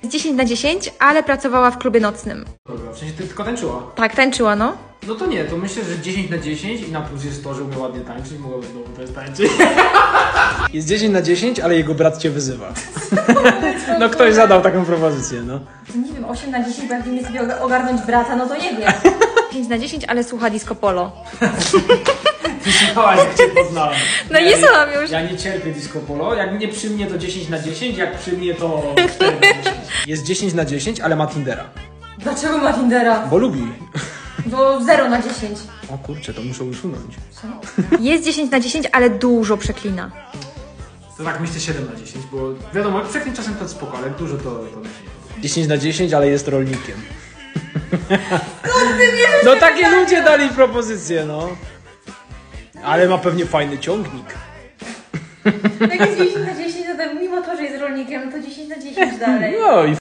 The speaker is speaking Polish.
10 na 10, ale pracowała w klubie nocnym. Dobra, w sensie ty tylko tańczyła. Tak, tańczyła, no. No to nie, to myślę, że 10 na 10 i na plus jest to, że umie ładnie tańczyć, mogłaby znowu też tańczyć. Jest 10 na 10, ale jego brat cię wyzywa. No ktoś zadał taką propozycję, no. Nie wiem, 8 na 10, bo jak nie sobie ogarnąć brata, no to nie wiem. 5 na 10, ale słucha disco polo. Ty słuchałaś, jak cię poznałem. No nie słucham już. Ja nie cierpię disco polo, jak nie przy mnie to 10 na 10, jak przy mnie to 4 na 10. Jest 10 na 10, ale ma Tindera. Dlaczego ma Tindera? Bo lubi. Bo 0 na 10. O kurczę, to muszę usunąć. Jest 10 na 10, ale dużo przeklina. To tak myślę 7 na 10, bo wiadomo, jak przeklinć czasem to spoko, ale jak dużo to mi się nie podoba. 10 na 10, ale jest rolnikiem. No takie ludzie dali propozycję, no. Ale ma pewnie fajny ciągnik. Jak jest 10 na 10, to mimo to, że jest rolnikiem, to 10 na 10 dalej. No i